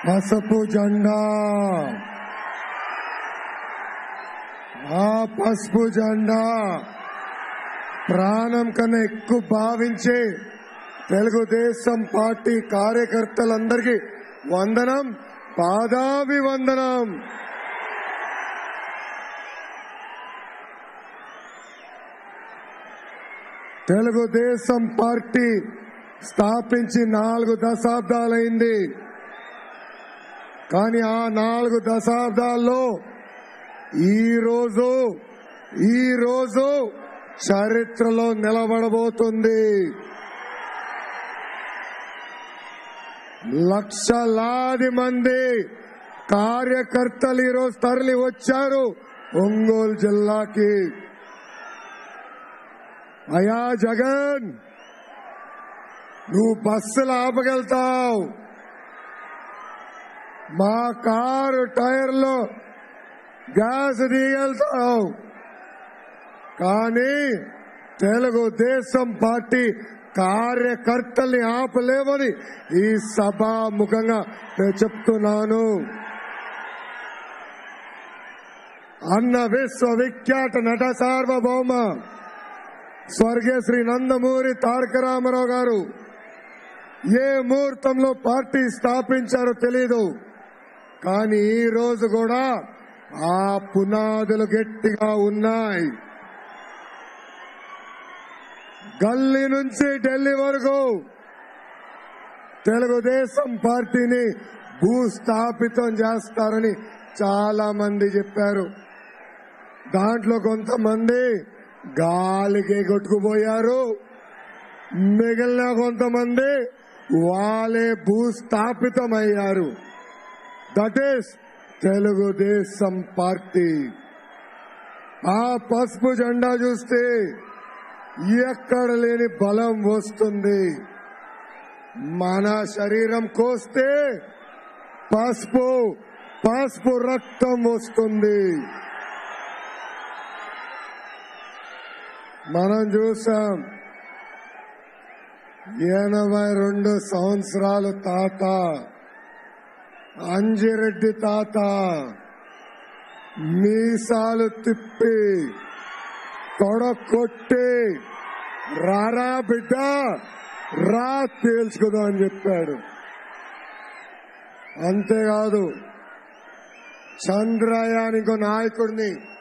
పసుపు జెండా ఆ పసుపు జెండా ప్రాణం కన్నా ఎక్కువ భావించి తెలుగుదేశం పార్టీ కార్యకర్తలందరికీ వందనం, పాదాభివందనం. తెలుగుదేశం పార్టీ స్థాపించి 4 దశాబ్దాలైంది. కానీ ఆ 4 దశాబ్దాల్లో ఈ రోజు చరిత్రలో నిలబడబోతుంది. లక్షలాది మంది కార్యకర్తలు ఈరోజు తరలి వచ్చారు ఒంగోలు జిల్లాకి. అయ్యా జగన్, నువ్వు బస్సులు ఆపగలుగుతావు, మా కారు టైర్లో గ్యాస్ తీయగలుగుతావు, కానీ తెలుగుదేశం పార్టీ కార్యకర్తల్ని ఆపలేమని ఈ సభాముఖంగా నేను చెప్తున్నాను. అన్న విశ్వవిఖ్యాత నట సార్వభౌమ స్వర్గీయ శ్రీ నందమూరి తారక రామారావు గారు ఏ ముహూర్తంలో పార్టీ స్థాపించారో తెలీదు, కానీ ఈ రోజు కూడా ఆ పునాదులు గట్టిగా ఉన్నాయి. గల్లీ నుంచి ఢిల్లీ వరకు తెలుగుదేశం పార్టీని భూస్థాపితం చేస్తారని చాలా మంది చెప్పారు. దాంట్లో కొంతమంది గాలికి కొట్టుకుపోయారు, మిగిలిన కొంతమంది వాళ్ళే భూస్థాపితమయ్యారు. That is Telugu Desam party. ఆ పసుపు జెండా చూస్తే ఎక్కడ లేని బలం వస్తుంది. మన శరీరం కోస్తే పసుపు రక్తం వస్తుంది. మనం చూసాం 82 సంవత్సరాల తాత అంజిరెడ్డి తాత మీసాలు తిప్పి తొడకొట్టి రారా బిడ్డ రా తేల్చుకుందాం అని చెప్పాడు. అంతేకాదు చంద్రయాన్ ఇంకో నాయకుడిని